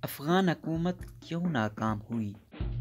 افغان حکومت کیوں ناکام ہوئی؟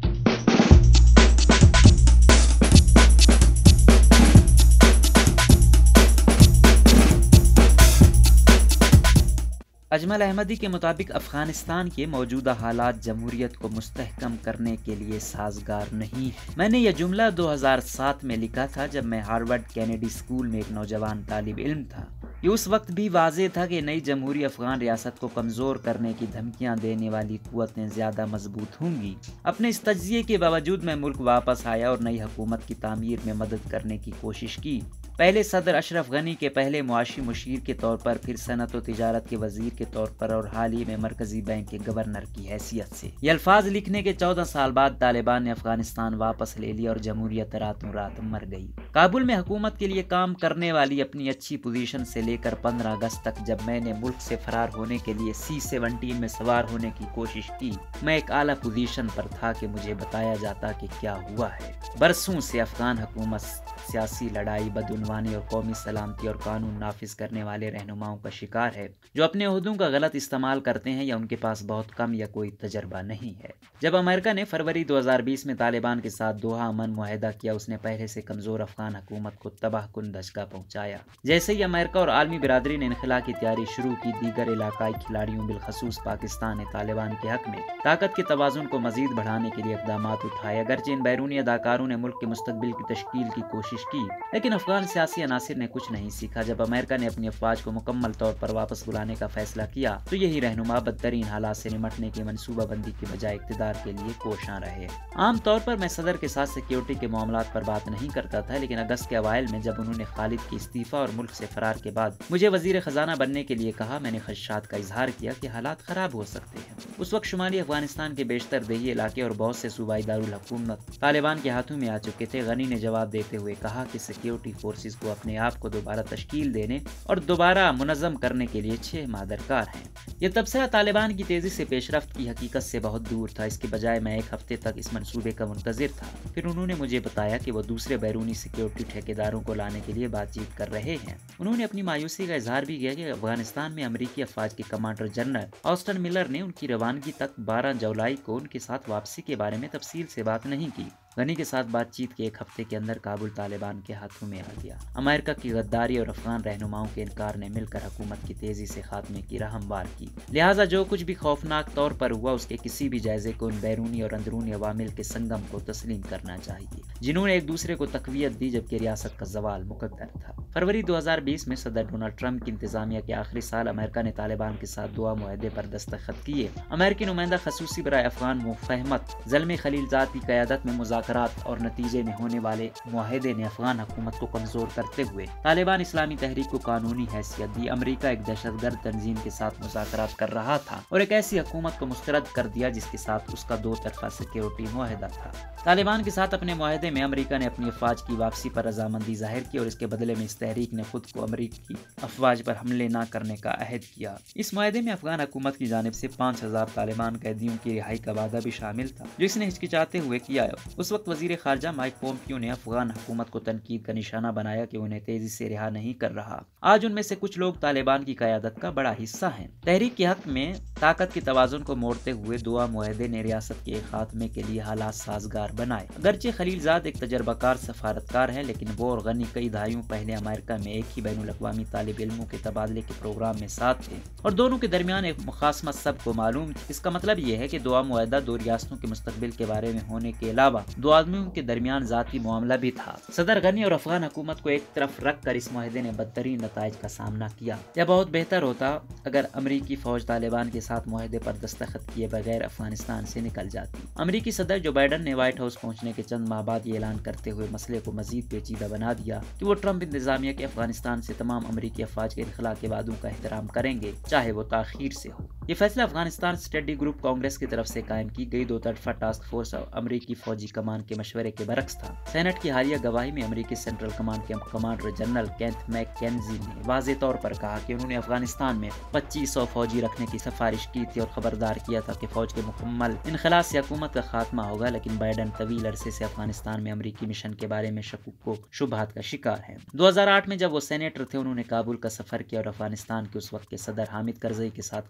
اجمل احمدی کے مطابق افغانستان کے موجودہ حالات جمہوریت کو مستحکم کرنے کے لیے سازگار نہیں۔ میں نے یہ جملہ 2007 میں لکھا تھا جب میں ہارورڈ کینیڈی اسکول میں ایک نوجوان طالب علم تھا۔ یہ اس وقت بھی واضح تھا کہ نئی جمہوری افغان ریاست کو کمزور کرنے کی دھمکیاں دینے والی قوتیں زیادہ مضبوط ہوں گی۔ اپنے اس تجزیے کے باوجود میں ملک واپس آیا اور نئی حکومت کی تعمیر میں مدد کرنے کی کوشش کی۔ پہلے صدر اشرف غنی کے پہلے معاشی مشیر کے طور پر، پھر صنعت و تجارت کے وزیر کے طور پر اور حال ہی میں مرکزی بینک کے گورنر کی حیثیت سے۔ یہ الفاظ لکھنے کے 14 سال بعد طالبان نے افغانستان واپس لے لیا اور جمہوریت راتوں رات مر گئی۔ کابل میں حکومت کے لیے کام کرنے والی اپنی اچھی پوزیشن سے لے کر 15 اگست تک جب میں نے ملک سے فرار ہونے کے لیے C-17 میں سوار ہونے کی کوشش کی، میں ایک اعلیٰ پوزیشن پر تھا کہ مجھے بتایا جاتا کہ کیا ہوا ہے۔ برسوں سے افغان حکومت سیاسی لڑائی، بدعنوانی اور قومی سلامتی اور قانون نافذ کرنے والے رہنماؤں کا شکار ہے جو اپنے عہدوں کا غلط استعمال کرتے ہیں یا ان کے پاس بہت کم یا کوئی تجربہ نہیں ہے۔ جب امریکہ نے فروری 2020 میں طالبان کے ساتھ دوحہ امن معاہدہ کیا، اس نے پہلے سے کمزور افغان حکومت کو تباہ کن دھچکا پہنچایا۔ جیسے ہی امریکہ اور عالمی برادری نے انخلا کی تیاری شروع کی، دیگر علاقائی کھلاڑیوں بالخصوص پاکستان نے طالبان کے حق میں طاقت کے توازن کو مزید بڑھانے کے لیے اقدامات اٹھائے۔ اگرچہ ان بیرونی اداکاروں نے ملک کے مستقبل کی تشکیل کی کوشش کی، لیکن افغان سیاسی عناصر نے کچھ نہیں سیکھا۔ جب امریکہ نے اپنی افواج کو مکمل طور پر واپس بلانے کا فیصلہ کیا تو یہی رہنما بدترین حالات سے نمٹنے کی منصوبہ بندی کے بجائے اقتدار کے لیے کوشاں رہے۔ عام طور پر میں صدر کے ساتھ سیکیورٹی کے معاملات پر بات نہیں کرتا تھا، لیکن اگست کے اوائل میں جب انہوں نے خالد کی استعفا اور ملک سے فرار کے بعد مجھے وزیر خزانہ بننے کے لیے کہا، میں نے خدشات کا اظہار کیا کہ حالات خراب ہو سکتے ہیں۔ اس وقت شمالی افغانستان کے بیشتر دیہی علاقے اور بہت سے صوبائی دارالحکومت طالبان کے ہاتھوں میں آ چکے تھے۔ غنی نے جواب دیتے ہوئے کہا کہ سیکیورٹی فورسز کو اپنے آپ کو دوبارہ تشکیل دینے اور دوبارہ منظم کرنے کے لیے 6 ماہ درکار ہیں۔ یہ تبصرہ طالبان کی تیزی سے پیش رفت کی حقیقت سے بہت دور تھا۔ اس کے بجائے میں ایک ہفتے تک اس منصوبے کا منتظر تھا۔ پھر انہوں نے مجھے بتایا کہ وہ دوسرے بیرونی سیکیورٹی ٹھیکیداروں کو لانے کے لیے بات چیت کر رہے ہیں۔ انہوں نے اپنی مایوسی کا اظہار بھی کیا کہ افغانستان میں امریکی افواج کے کمانڈر جنرل آسٹن ملر نے ان کی روانگی تک 12 جولائی کو ان کے ساتھ واپسی کے بارے میں تفصیل سے بات نہیں کی۔ غنی کے ساتھ بات چیت کے ایک ہفتے کے اندر کابل طالبان کے ہاتھوں میں آ گیا۔ امریکہ کی غداری اور افغان رہنماؤں کے انکار نے مل کر حکومت کی تیزی سے خاتمے کی راہ ہموار کی۔ لہٰذا جو کچھ بھی خوفناک طور پر ہوا، اس کے کسی بھی جائزے کو ان بیرونی اور اندرونی عوامل کے سنگم کو تسلیم کرنا چاہیے، جنہوں نے ایک دوسرے کو تقویت دی جبکہ ریاست کا زوال مقدر تھا۔ فروری 2020 میں صدر ڈونلڈ ٹرمپ کی انتظامیہ کے آخری سال امریکہ نے طالبان کے ساتھ دوحہ معاہدے پر دستخط کیے۔ امریکی نمائندہ خصوصی برائے افغان مفاہمت زلمے خلیلزاد کی قیادت میں مذاکرات اور نتیجے میں ہونے والے معاہدے نے افغان حکومت کو کمزور کرتے ہوئے طالبان اسلامی تحریک کو قانونی حیثیت دی۔ امریکہ ایک دہشت گرد تنظیم کے ساتھ مذاکرات کر رہا تھا اور ایک ایسی حکومت کو مسترد کر دیا جس کے ساتھ اس کا 2 طرفہ سیکیورٹی معاہدہ تھا۔ طالبان کے ساتھ اپنے معاہدے میں امریکہ نے اپنی افواج کی واپسی پر رضامندی ظاہر کی اور اس کے بدلے میں اس تحریک نے خود کو امریکی افواج پر حملے نہ کرنے کا عہد کیا۔ اس معاہدے میں افغان حکومت کی جانب سے 5000 طالبان قیدیوں کی رہائی کا وعدہ بھی شامل تھا جو اس نے ہچکچاتے ہوئے کیا۔ اس وقت وزیر خارجہ مائک پومپیو نے افغان حکومت کو تنقید کا نشانہ بنایا کہ انہیں تیزی سے رہا نہیں کر رہا۔ آج ان میں سے کچھ لوگ طالبان کی قیادت کا بڑا حصہ ہیں۔ تحریک کے حق میں طاقت کے توازن کو موڑتے ہوئے دوحہ معاہدے نے ریاست کے خاتمے کے لیے حالات سازگار بنائے۔ اگرچہ خلیلزاد ایک تجربہ کار سفارتکار ہے، لیکن وہ اور غنی کئی دہائیوں پہلے امریکہ میں ایک ہی بین الاقوامی طالب علموں کے تبادلے کے پروگرام میں ساتھ تھے اور دونوں کے درمیان ایک مخاصمت سب کو معلوم تھی۔ اس کا مطلب یہ ہے کہ دوحہ معاہدہ 2 ریاستوں کے مستقبل کے بارے میں ہونے کے علاوہ 2 آدمیوں کے درمیان ذاتی معاملہ بھی تھا۔ صدر غنی اور افغان حکومت کو ایک طرف رکھ کر اس معاہدے نے بدترین نتائج کا سامنا کیا۔ یہ بہت بہتر ہوتا اگر امریکی فوج طالبان کے ساتھ معاہدے پر دستخط کیے بغیر افغانستان سے نکل جاتی۔ امریکی صدر جو بائیڈن نے وائٹ ہاؤس پہنچنے کے چند ماہ بعد یہ اعلان کرتے ہوئے مسئلے کو مزید پیچیدہ بنا دیا کہ وہ ٹرمپ انتظامیہ کے افغانستان سے تمام امریکی افواج کے انخلاء کے وعدوں کا احترام کریں گے، چاہے وہ تاخیر سے ہو۔ یہ فیصلہ افغانستان اسٹڈی گروپ کانگریس کی طرف سے قائم کی گئی 2 طرفہ ٹاسک فورس امریکی فوجی کمان کے مشورے کے برعکس تھا۔ سینٹ کی حالیہ گواہی میں امریکی سینٹرل کمانڈ کے commander general Kenneth McKenzie نے واضح طور پر کہا کہ انہوں نے افغانستان میں 2500 فوجی رکھنے کی سفارش کی تھی اور خبردار کیا تھا کہ فوج کے مکمل انخلاء سے حکومت کا خاتمہ ہوگا، لیکن بائیڈن طویل عرصے سے افغانستان میں امریکی مشن کے بارے میں شکوک و شبہات کا شکار ہیں۔ 2008 میں جب وہ سینیٹر تھے، انہوں نے کابل کا سفر کیا اور افغانستان کے اس وقت کے صدر حامد کرزئی کے ساتھ کھانا کھایا۔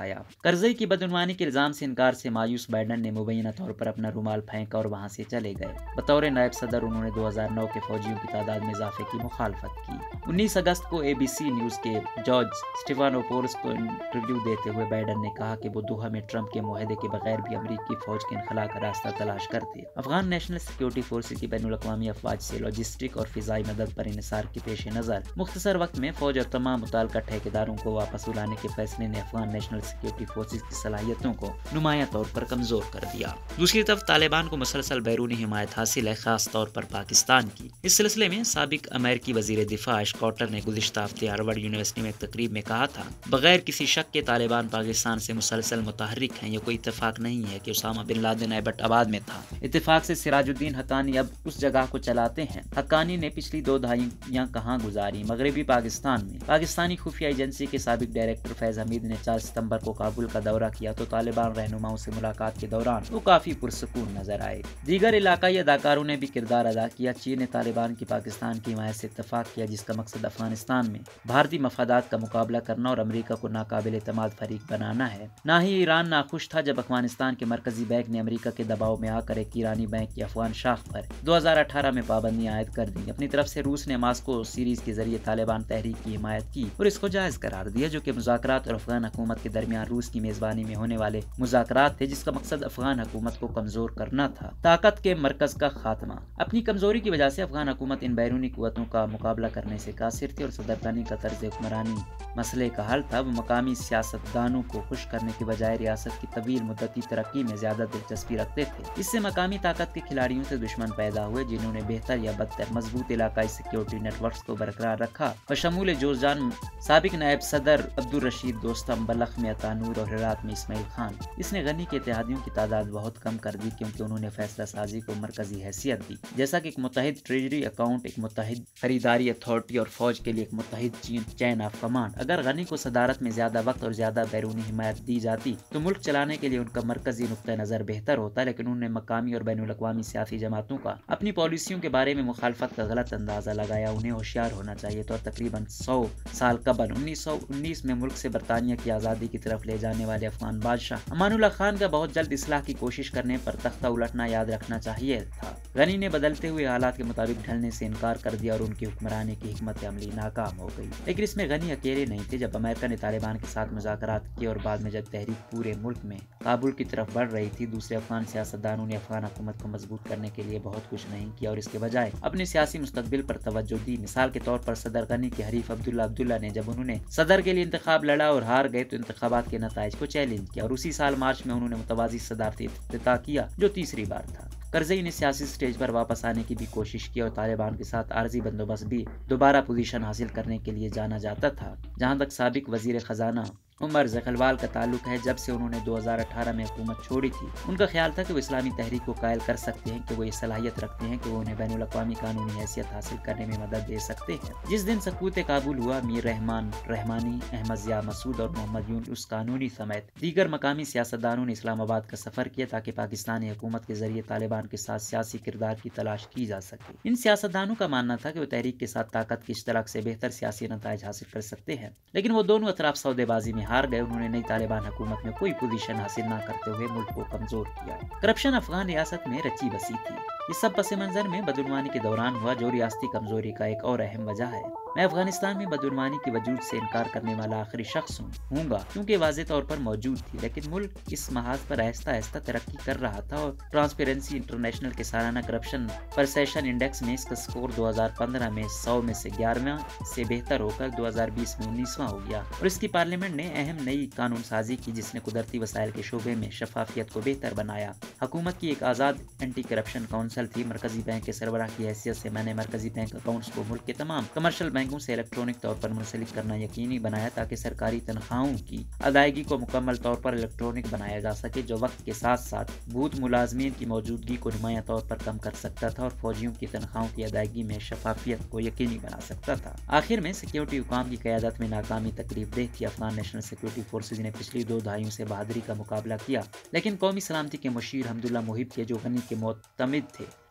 دکھایا۔ کرزئی کی بدعنوانی کے الزام سے انکار سے مایوس بائیڈن نے مبینہ طور پر اپنا رومال پھینکا اور وہاں سے چلے گئے۔ بطور نائب صدر انہوں نے 2009 کے فوجیوں کی تعداد میں اضافے کی مخالفت کی۔ 19 اگست کو ABC نیوز کے جارج اسٹیفانوپولس کو انٹرویو دیتے ہوئے بائیڈن نے کہا کہ وہ دوحہ میں ٹرمپ کے معاہدے کے بغیر بھی امریکی فوج کے انخلاء کا راستہ تلاش کرتے۔ افغان نیشنل سیکیورٹی فورسز کی بین الاقوامی افواج سے لاجسٹک اور فضائی مدد پر انحصار کے پیش نظر مختصر وقت میں فوج اور تمام متعلقہ ٹھیکیداروں کو واپس بلانے کے فیصلے نے افغان نیشنل سیکیورٹی فورسز کی صلاحیتوں کو نمایاں طور پر کمزور کر دیا۔ دوسری طرف طالبان کو مسلسل بیرونی حمایت حاصل ہے، خاص طور پر پاکستان کی۔ اس سلسلے میں سابق امریکی وزیر دفاع ایش کارٹر نے گزشتہ ہفتے ہارورڈ یونیورسٹی میں ایک تقریب میں کہا تھا، بغیر کسی شک کے طالبان پاکستان سے مسلسل متحرک ہیں۔ یہ کوئی اتفاق نہیں ہے کہ اسامہ بن لادن ایبٹ آباد میں تھا۔ اتفاق سے سراج الدین حقانی اب اس جگہ کو چلاتے ہیں۔ حقانی نے پچھلی 2 دہائیاں کہاں گزاری؟ مغربی پاکستان میں۔ پاکستانی خفیہ ایجنسی کے سابق ڈائریکٹر فیض حمید نے 4 ستمبر کو کابل کا دورہ کیا تو طالبان رہنماؤں سے ملاقات کے دوران وہ کافی پرسکون نظر آئے۔ دیگر علاقائی اداکاروں نے بھی کردار ادا کیا۔ چین نے طالبان کی پاکستان کی حمایت سے اتفاق کیا، جس کا مقصد افغانستان میں بھارتی مفادات کا مقابلہ کرنا اور امریکہ کو ناقابل اعتماد فریق بنانا ہے۔ نہ ہی ایران ناخوش تھا جب افغانستان کے مرکزی بینک نے امریکہ کے دباؤ میں آ کر ایک ایرانی بینک کی افغان شاخ پر 2018 میں پابندیاں عائد کر دیں۔ اپنی طرف سے روس نے ماسکو سیریز کے ذریعے طالبان تحریک کی حمایت کی اور اس کو جائز قرار دیا، جو کہ مذاکرات اور افغان حکومت کے درمیان روس کی میزبانی میں ہونے والے مذاکرات تھے، جس کا مقصد افغان حکومت کو کمزور کرنا تھا۔ طاقت کے مرکز کا خاتمہ۔ اپنی کمزوری کی وجہ سے افغان حکومت ان بیرونی قوتوں کا مقابلہ کرنے سے قاصر تھی اور صدر غنی کا طرز حکمرانی مسئلے کا حل تھا۔ وہ مقامی سیاستدانوں کو خوش کرنے کے بجائے ریاست کی طویل مدتی ترقی میں زیادہ دلچسپی رکھتے تھے۔ اس سے مقامی طاقت کے کھلاڑیوں سے دشمن پیدا ہوئے، جنہوں نے بہتر یا بدتر مضبوط علاقائی سیکیورٹی نیٹ ورکس کو برقرار رکھا۔ بشمول جوزجان سابق نائب صدر عبدالرشید دوستم، بلخ میں عطا نور اور ہرات میں اسماعیل خان۔ اس نے غنی کے اتحادیوں کی تعداد بہت کم کر دی کیونکہ انہوں نے فیصلہ سازی کو مرکزی حیثیت دی، جیسا کہ ایک متحد ٹریجری اکاؤنٹ، ایک متحد خریداری اتھارٹی اور فوج کے لیے ایک متحد چین آف کمانڈ۔ اگر غنی کو صدارت میں زیادہ وقت اور زیادہ بیرونی حمایت دی جاتی تو ملک چلانے کے لیے ان کا مرکزی نقطہ نظر بہتر ہوتا، لیکن انہوں نے مقامی اور بین الاقوامی سیاسی جماعتوں کا اپنی پالیسیوں کے بارے میں مخالفت کا غلط اندازہ لگایا۔ انہیں ہوشیار ہونا چاہیے تھا اور تقریباً 100 سال قبل 1919 میں ملک سے برطانیہ کی آزادی کی طرف لے جانے والے افغان بادشاہ امان اللہ خان کا بہت جلد اصلاح کی کوشش کرنے پر تختہ الٹنا یاد رکھنا چاہیے تھا۔ غنی نے بدلتے ہوئے حالات کے مطابق ڈھلنے سے انکار کر دیا اور ان کی حکمرانی کی حکمت عملی ناکام ہو گئی۔ لیکن اس میں غنی اکیلے نہیں تھے۔ جب امریکہ نے طالبان کے ساتھ مذاکرات کیے اور بعد میں جب تحریک پورے ملک میں کابل کی طرف بڑھ رہی تھی، دوسرے افغان سیاستدانوں نے افغان حکومت کو مضبوط کرنے کے لیے بہت کچھ نہیں کیا اور اس کے بجائے اپنے سیاسی مستقبل پر توجہ دی۔ مثال کے طور پر صدر غنی کے حریف عبداللہ نے جب انہوں نے صدر کے لیے انتخاب لڑا اور ہار گئے تو انتخابات کے نتائج کو چیلنج کیا اور اسی سال مارچ میں انہوں نے متوازی صدارتی افتتاح کیا، جو تیسری بار تھا۔ کرزئی نے سیاسی سٹیج پر واپس آنے کی بھی کوشش کی اور طالبان کے ساتھ عارضی بندوبست بھی دوبارہ پوزیشن حاصل کرنے کے لیے جانا جاتا تھا۔ جہاں تک سابق وزیر خزانہ عمر زغلوال کا تعلق ہے، جب سے انہوں نے 2018 میں حکومت چھوڑی تھی، ان کا خیال تھا کہ وہ اسلامی تحریک کو قائل کر سکتے ہیں، کہ وہ یہ صلاحیت رکھتے ہیں کہ وہ انہیں بین الاقوامی قانونی حیثیت حاصل کرنے میں مدد دے سکتے ہیں۔ جس دن سقوط کابل ہوا، میر رحمان رحمانی، احمد ضیاء مسعود اور محمد یونس قانونی سمیت دیگر مقامی سیاستدانوں نے اسلام آباد کا سفر کیا تاکہ پاکستانی حکومت کے ذریعے طالبان کے ساتھ سیاسی کردار کی تلاش کی جا سکے۔ ان سیاستدانوں کا ماننا تھا کہ وہ تحریک کے ساتھ طاقت کے اشتراک سے بہتر سیاسی نتائج حاصل کر سکتے ہیں، لیکن وہ دونوں اطراف سودے بازی میں ہار گئے۔ انہوں نے نئی طالبان حکومت میں کوئی پوزیشن حاصل نہ کرتے ہوئے ملک کو کمزور کیا۔ کرپشن افغان ریاست میں رچی بسی تھی۔ یہ سب پس منظر میں بدعنوانی کے دوران ہوا، جو ریاستی کمزوری کا ایک اور اہم وجہ ہے۔ میں افغانستان میں بدعنوانی کے وجود سے انکار کرنے والا آخری شخص ہوں گا، کیونکہ واضح طور پر موجود تھی، لیکن ملک اس محاذ پر آہستہ آہستہ ترقی کر رہا تھا اور ٹرانسپیرنسی انٹرنیشنل کے سالانہ کرپشن پرسیپشن انڈیکس میں اس کا سکور 2015 میں 100 میں سے 11واں سے بہتر ہو کر 2020 میں 19واں ہو گیا، اور اس کی پارلیمنٹ نے اہم نئی قانون سازی کی جس نے قدرتی وسائل کے شعبے میں شفافیت کو بہتر بنایا۔ حکومت کی ایک آزاد اینٹی کرپشن کونسل تھی۔ مرکزی بینک کے سربراہ کی حیثیت سے میں نے مرکزی بینک اکاؤنٹس کو ملک کے تمام کمرشل بینکوں سے الیکٹرانک طور پر منسلک کرنا یقینی بنایا تاکہ سرکاری تنخواہوں کی ادائیگی کو مکمل طور پر الیکٹرانک بنایا جا سکے، جو وقت کے ساتھ ساتھ بھوت ملازمین کی موجودگی کو نمایاں طور پر کم کر سکتا تھا اور فوجیوں کی تنخواہوں کی ادائیگی میں شفافیت کو یقینی بنا سکتا تھا۔ آخر میں سیکیورٹی حکام کی قیادت میں ناکامی تقریب دہ تھی۔ افغان نیشنل سیکیورٹی فورسز نے پچھلی 2 دہائیوں سے بہادری کا مقابلہ کیا، لیکن قومی سلامتی کے مشیر حمداللہ محب کے جو غنی کے معتمد تھے،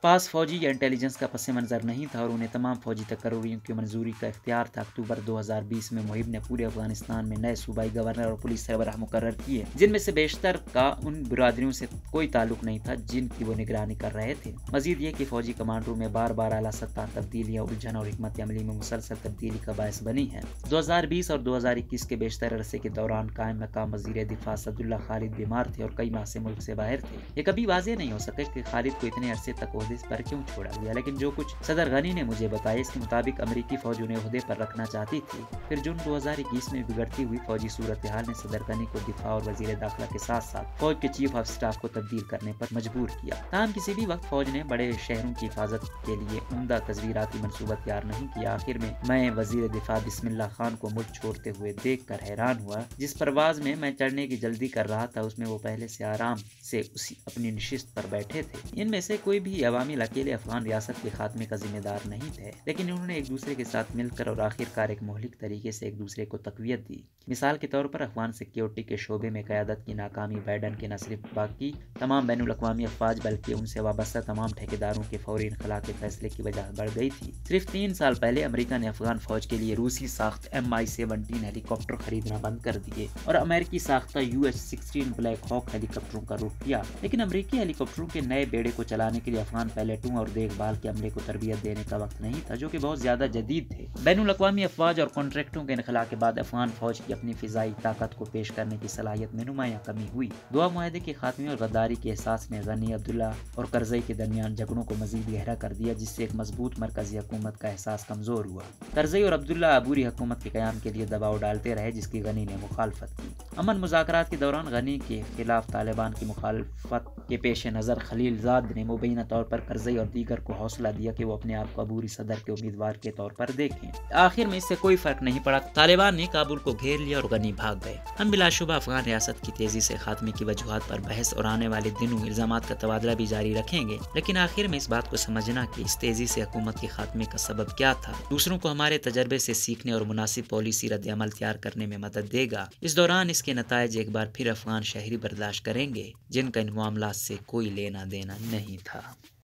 पास फौजी या इंटेलिजेंस का पस मंज़र नहीं था और उन्हें तमाम फौजी तकर्रियों की मंजूरी का इख्तियार था। अक्टूबर 2020 में मुहिब ने पूरे अफगानिस्तान में नए सूबाई गवर्नर और पुलिस सरबराह मुकर्रर किए, जिनमें से बेशतर का उन बिरादरियों से कोई ताल्लुक नहीं था जिनकी वो निगरानी कर रहे थे। मजीद ये कि फौजी कमांडरों में बार बार आला सत्ता तब्दीलियाँ उलझन और हिकमत अमली में मुसलसल तब्दीली का बायस बनी है। 2020 और 2021 के बेशतर अरसे के दौरान कायम मकाम वज़ीर दिफा सदुल्ला खालिद बीमार थे और कई माह से मुल्क से बाहर थे। ये कभी वाज़ेह नहीं हो सके कि खालिद को इतने अरसे तक ओहदे पर क्यों छोड़ा गया, लेकिन जो कुछ सदर गनी ने मुझे बताया इसके मुताबिक अमेरिकी फौज उन्हें ओहदे पर रखना चाहती थी। फिर जून 2021 में बिगड़ती हुई फौजी सूरत हाल ने सदर गनी को दिफा और वजीर दाखिला के साथ साथ फौज के चीफ ऑफ स्टाफ को तब्दील करने पर मजबूर किया। ताहम किसी भी वक्त फौज ने बड़े शहरों की हिफाजत के लिए उम्दा तजवीराती मनसूबा तैयार नहीं किया। आखिर में मैं वजीर दिफा बिस्मिल्लाह खान को मुल्क छोड़ते हुए देख कर हैरान हुआ। जिस परवाज में मैं चढ़ने की जल्दी कर रहा था उसमें वो पहले से आराम से उसी अपनी नशिस्त पर बैठे थे। इनमें से कोई भी अवामिल अकेले अफगान रियासत के खात्मे का जिम्मेदार नहीं थे, लेकिन उन्होंने एक दूसरे के साथ मिलकर और आखिरकार एक मोहलिक तरीके से एक दूसरे को तकवीत दी। मिसाल के तौर पर अफगान सिक्योरिटी के शोबे में क़यादत की नाकामी बाइडन के न सिर्फ बाकी तमाम बैनुल अक़वामी अफ़वाज बल्कि उनसे वाबस्ता तमाम ठेकेदारों के फौरी इनखला के फैसले की वजह बढ़ गई थी। सिर्फ 3 साल पहले अमेरिका ने अफगान फौज के लिए रूसी साख्त MI-17 हेलीकॉप्टर खरीदना बंद कर दिए और अमेरिकी साख्ता UH-16 ब्लैक हॉक हेलीकॉप्टरों का रुख किया, लेकिन अमेरिकी हेलीकॉप्टरों के नए बेड़े को चलाने के लिए अफगान पायलटों और देखभाल के अमले को तरबियत देने का वक्त नहीं था, जो कि बहुत ज्यादा जदीद थे। बैनुल अक़वामी अफ़वाज और कॉन्ट्रैक्टों के इनखला के बाद अफगान फौज की अपनी फिजाई ताकत को पेश करने की सलाहियत में नुमायां कमी हुई। दोहा मुआहदे के खात्मे और गद्दारी के एहसास ने गनी, अब्दुल्ला और करज़ई के दरमियान झगड़ों को मजीद गहरा कर दिया, जिससे एक मजबूत मरकजी हुकूमत का एहसास कमजोर हुआ। करज़ई और अब्दुल्ला अबूरी हुकूमत के क़याम के लिए दबाव डालते रहे, जिसकी गनी ने मुखालफत की। अमन मुज़ाकरात के दौरान गनी के खिलाफ तालिबान की मुखालफत के पेश नज़र खलीलजाद ने मुबैना तौर पर करज़ई और दीगर को हौसला दिया कि वो अपने आप को अबूरी सदर के उम्मीदवार के तौर पर देखें। आखिर में इससे कोई फर्क नहीं पड़ा, तालिबान ने काबुल को घेर लिया और गनी भाग गए। हम बिलाशुबा अफगान रियासत की तेजी से खात्मे की वजूहात पर बहस और आने वाले दिनों इल्जामात का तबादला भी जारी रखेंगे, लेकिन आखिर में इस बात को समझना कि इस तेजी से हुकूमत के खात्मे का सबब क्या था, दूसरों को हमारे तजर्बे से सीखने और मुनासिब पॉलिसी रद्द-ए-अमल तैयार करने में मदद देगा। इस दौरान इसके नताइज एक बार फिर अफगान शहरी बर्दाश्त करेंगे, जिनका इन मामलात से कोई लेना देना नहीं था।